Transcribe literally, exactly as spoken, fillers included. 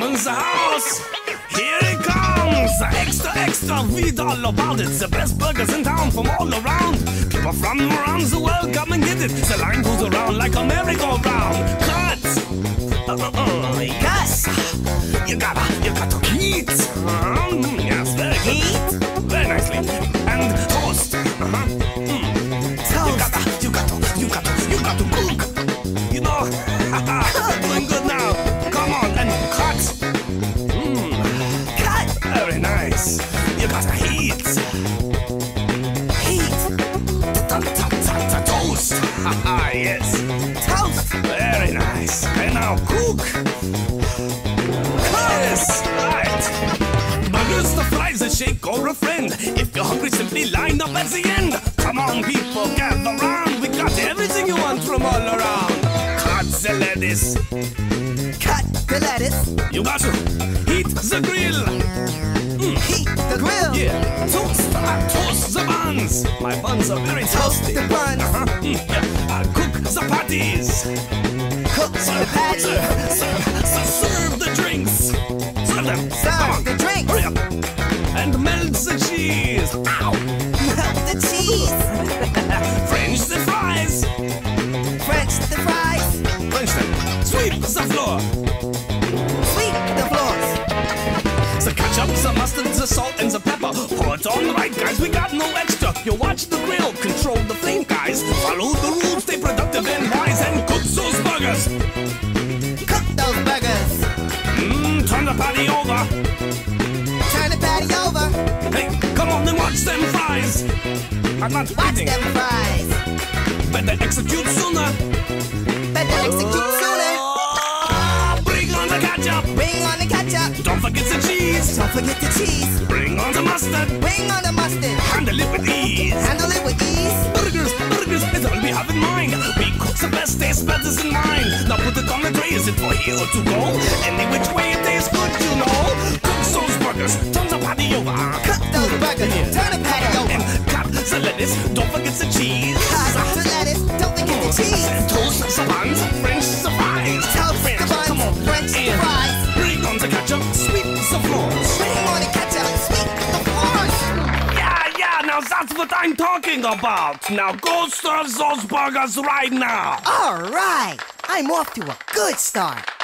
Simon's the house. Here it comes. Extra, extra, read all about it. The best burgers in town from all around. People from around the world come and get it. The line goes around like a merry-go-round. Cut. Uh-uh-uh. Yes. You gotta, you gotta heat. Uh-huh. Yes, very good. Heat. Very nicely. And toast. Uh-huh. Mm. Toast. You gotta, you gotta, you gotta, you gotta cook. You know, doing good now. Come on and cut. Mmm. Cut. Very nice. You gotta heat. Heat. Toast. Haha, yes. Toast. Very nice. And now cook. Yes, right. Burgers, the fries, a shake or a friend. If you're hungry, simply line up at the end. Come on, people, gather round. We got everything you want from all around. Cut the lettuce. Cut the lettuce. You got to heat the grill. Mm. Heat the grill. Yeah. Toast. Uh, toast the buns. My buns are very toasty. Toast the buns. Uh-huh. Mm. Yeah. Uh, cook the patties. Cook the patties. Serve, serve, serve, serve the drinks. Serve them. Serve the drinks. Hurry up. And melt the cheese. Ow. Melt the cheese. French the fries. French the fries. French them. Sweep the floor. Sweep the floors. The ketchup, the mustard, the salt, and the pepper. Pour it on right, guys. We got no extra. You watch the grill, control the flame, guys. Follow the rules, stay productive and wise, and cook those burgers. Cook those burgers. Mmm, turn the patty over. Turn the patty over. Hey, come on and watch them fries. I'm not Watch eating. them fries. Better execute sooner. Better execute sooner. Oh, bring on the ketchup. Bring on the ketchup. Don't forget the cheese. Don't forget the cheese. Bring on the mustard. Bring on the mustard. Handle it with ease. Handle it with ease. Burgers, burgers, it's all we have in mind. We cook the best, taste betters in mind. Now put it on the tray, is it for here or to go? Any which way it tastes good, you know. Cook those burgers, turn the patty over. Cook those burgers, turn the patty over. And cut the lettuce, don't forget the cheese. Cut the lettuce, don't forget the cheese. Toast the buns, French the fries. Toast French, the buns, come on. French the And fries. bring on the ketchup, sweep the floors. Bring on the ketchup, sweep the floors. Yeah, yeah, now that's what I'm talking about. Now go serve those burgers right now. All right, I'm off to a good start.